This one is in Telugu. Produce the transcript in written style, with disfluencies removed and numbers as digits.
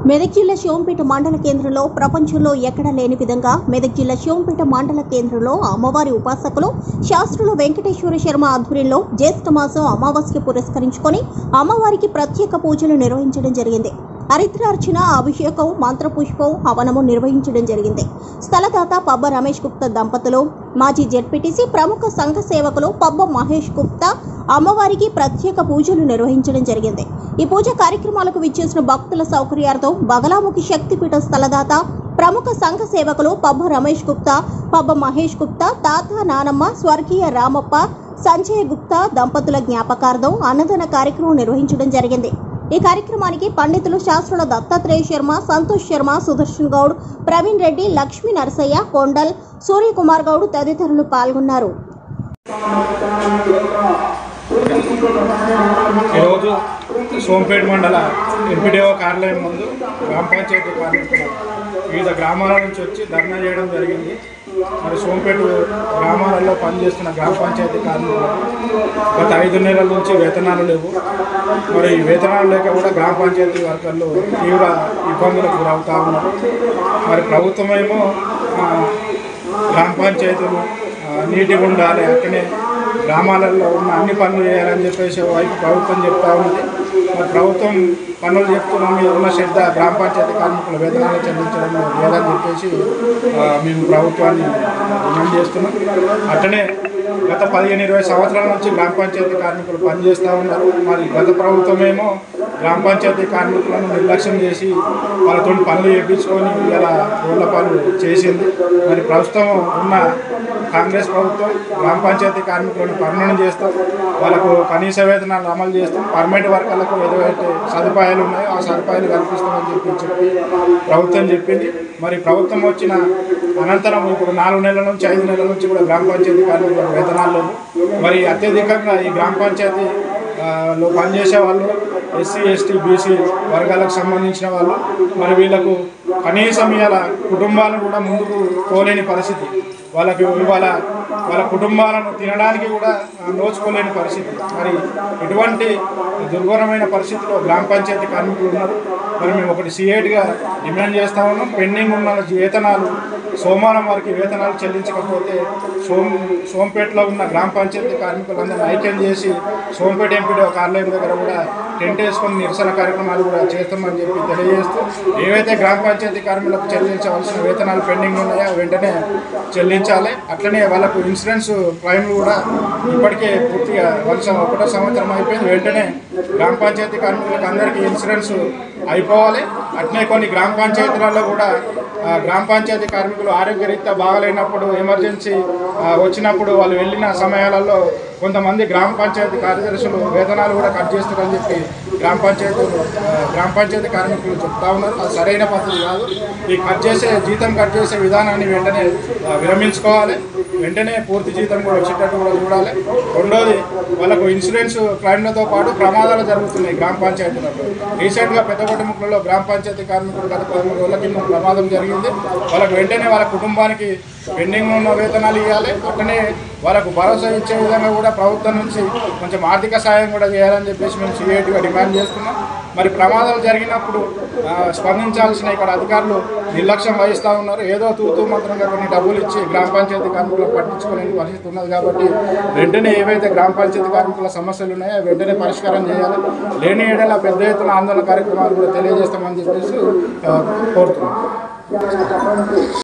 మెదక్ జిల్లా శివంపేట మండల కేంద్రంలో ప్రపంచంలో ఎక్కడా లేని విధంగా మెదక్ జిల్లా శివంపేట మండల కేంద్రంలో అమ్మవారి ఉపాసకులు శాస్త్రులు వెంకటేశ్వర శర్మ ఆధ్వర్యంలో జ్యేష్ఠ మాసం అమావాస్య పురస్కరించుకొని అమ్మవారికి ప్రత్యేక పూజలు నిర్వహించడం జరిగింది. హరిద్రార్చన, అభిషేకం, మంత్రపుష్పం, హవనము నిర్వహించడం జరిగింది. స్థలదాత పబ్బ రమేష్ గుప్తా దంపతులు, మాజీ జెడ్పీటీసీ, ప్రముఖ సంఘ సేవకులు పబ్బ మహేష్ గుప్తా అమ్మవారికి ప్రత్యేక పూజలు నిర్వహించడం జరిగింది. ఈ పూజ కార్యక్రమాలకు విచ్చేసిన భక్తుల సౌకర్యార్థం బగలాముఖి శక్తిపీఠ స్థలదాత ప్రముఖ సంఘ సేవకులు పబ్బ రమేష్ గుప్తా, పబ్బ మహేష్ గుప్తా, తాత నానమ్మ, స్వర్గీయ రామప్ప, సంజయ్ గుప్తా దంపతుల జ్ఞాపకార్థం అన్నదాన కార్యక్రమం నిర్వహించడం జరిగింది. ఈ కార్యక్రమానికి పండితులు శాస్త్రుల దత్తాత్రేయ శర్మ, సంతోష్ శర్మ, సుదర్శన్ గౌడ్, ప్రవీణ్ రెడ్డి, లక్ష్మీ నరసయ్య, కొండల్, సూర్యకుమార్ గౌడ్ తదితరులు పాల్గొన్నారు. ఈరోజు సోంపేట మండల ఎంపీడీఓ కార్యాలయం ముందు గ్రామ పంచాయతీ కార్మికులు వివిధ గ్రామాల నుంచి వచ్చి ధర్నా చేయడం జరిగింది. మరి సోంపేట గ్రామాలలో పనిచేస్తున్న గ్రామ పంచాయతీ కార్మికులకు గత 5 నెలల నుంచి వేతనాలు లేవు. మరి వేతనాలు లేక కూడా గ్రామ పంచాయతీ వర్కర్లు తీవ్ర ఇబ్బందులకు గురవుతూ ఉన్నారు. మరి ప్రభుత్వమేమో గ్రామ పంచాయతీలు నీటిగా ఉండాలి, అక్కడే గ్రామాలలో ఉన్న అన్ని పనులు చేయాలని చెప్పేసి వైపు ప్రభుత్వం చెప్తా ఉన్నది. మరి ప్రభుత్వం పనులు చెప్తున్న మీద ఉన్న శ్రద్ధ గ్రామ పంచాయతీ కార్మికుల వేతనాలు చెల్లించడం లేదని చెప్పేసి మేము ప్రభుత్వాన్ని డిమాండ్ చేస్తున్నాం. అట్లనే గత 15-20 సంవత్సరాల నుంచి గ్రామ పంచాయతీ కార్మికులు పనిచేస్తూ ఉన్నారు. మరి గత ప్రభుత్వమేమో గ్రామ పంచాయతీ కార్మికులను నిర్లక్ష్యం చేసి వాళ్ళతో పనులు చేయించుకొని ఇలా రోడ్ల పనులు చేసింది. మరి ప్రస్తుతం ఉన్న కాంగ్రెస్ ప్రభుత్వం గ్రామ పంచాయతీ కార్మికులను పర్మనెంట్ చేస్తాం, వాళ్ళకు కనీస వేతనాలు అమలు చేస్తాం, పర్మనెంట్ వర్కర్లకు ఏదైతే సదుపాయాలు ఉన్నాయో ఆ సదుపాయాలు కల్పిస్తామని చెప్పి ప్రభుత్వం చెప్పింది. మరి ప్రభుత్వం వచ్చిన అనంతరం ఇప్పుడు 4 నెలల నుంచి 5 నెలల నుంచి కూడా గ్రామ పంచాయతీ కార్మికుల వేతనాలు మరి అత్యధికంగా ఈ గ్రామ పంచాయతీ లో పనిచేసే వాళ్ళు ఎస్సీ, ఎస్టీ, బీసీ వర్గాలకు సంబంధించిన వాళ్ళు. మరి వీళ్ళకు కనీసం ఇలా కుటుంబాలను కూడా ముందుకు పోలేని పరిస్థితి, వాళ్ళకి ఇవాళ వాళ్ళ కుటుంబాలను తినడానికి కూడా నోచుకోలేని పరిస్థితి. మరి ఇటువంటి దుర్ఘరమైన పరిస్థితిలో గ్రామ పంచాయతీ కార్మికులు ఉన్నారు. మరి మేము ఒకటి సిఐటిగా డిమాండ్ చేస్తూ ఉన్నాం. పెండింగ్ ఉన్న వేతనాలు సోమవారం వారికి వేతనాలు చెల్లించకపోతే సోంపేటలో ఉన్న గ్రామ పంచాయతీ కార్మికులందరినీ ఐక్యం చేసి సోంపేట ఎంపీడీఓ కార్యాలయం దగ్గర కూడా టెంట్ వేసుకొని నిరసన కార్యక్రమాలు కూడా చేస్తామని చెప్పి తెలియజేస్తూ, ఏవైతే గ్రామ పంచాయతీ కార్మికులకు చెల్లించవలసిన వేతనాలు పెండింగ్ ఉన్నాయో వెంటనే చెల్లించాలి. అట్లనే వాళ్ళకు ఇన్సూరెన్స్ క్లెయిమ్లు కూడా ఇప్పటికే పూర్తిగా 1 సంవత్సరం అయిపోయింది. వెంటనే గ్రామ పంచాయతీ కార్మికులకు అందరికీ ఇన్సూరెన్స్ అయిపోవాలి. అట్లనే కొన్ని గ్రామ పంచాయతీలలో కూడా గ్రామ పంచాయతీ కార్మికులు ఆరోగ్యరీత్యా బాగలేనప్పుడు ఎమర్జెన్సీ వచ్చినప్పుడు వాళ్ళు వెళ్ళిన సమయాలలో కొంతమంది గ్రామ పంచాయతీ కార్యదర్శులు వేతనాలు కూడా కట్ చేస్తారని చెప్పి గ్రామ పంచాయతీ కార్మికులు చెప్తా ఉన్నారు. అది సరైన పద్ధతి కాదు. ఈ జీతం కట్ చేసే విధానాన్ని వెంటనే విరమించుకోవాలి. వెంటనే పూర్తి జీతం కూడా వచ్చేటట్టు కూడా చూడాలి. రెండోది, వాళ్ళకు ఇన్సూరెన్స్ క్లెయిమ్లతో పాటు ప్రమాదాలు జరుగుతున్నాయి గ్రామ పంచాయతీలలో. రీసెంట్గా పెద్దగొట్టముక్కలలో గ్రామ పంచాయతీ కార్మికులు గత 13 రోజుల కింద ప్రమాదం జరిగింది. వాళ్ళకు వెంటనే వాళ్ళ కుటుంబానికి పెండింగ్ ఉన్న వేతనాలు ఇవ్వాలి. అట్లనే వాళ్ళకు భరోసా ఇచ్చే విధంగా కూడా ప్రభుత్వం నుంచి కొంచెం ఆర్థిక సాయం కూడా చేయాలని చెప్పేసి మేము సిఐటిగా డిమాండ్ చేస్తున్నాం. మరి ప్రమాదాలు జరిగినప్పుడు స్పందించాల్సిన ఇక్కడ అధికారులు నిర్లక్ష్యం వహిస్తూ ఉన్నారు. ఏదో తూతూ మంత్రంగా కొన్ని డబ్బులు ఇచ్చి గ్రామ పంచాయతీ కార్మికులకు పట్టించుకోలేని పరిస్థితి ఉన్నది. కాబట్టి వెంటనే ఏవైతే గ్రామ పంచాయతీ కార్మికుల సమస్యలు ఉన్నాయో వెంటనే పరిష్కారం చేయాలి. లేని ఏడల పెద్ద ఎత్తున ఆందోళన కార్యక్రమాలు కూడా తెలియజేస్తామని చెప్పేసి కోరుతున్నాం.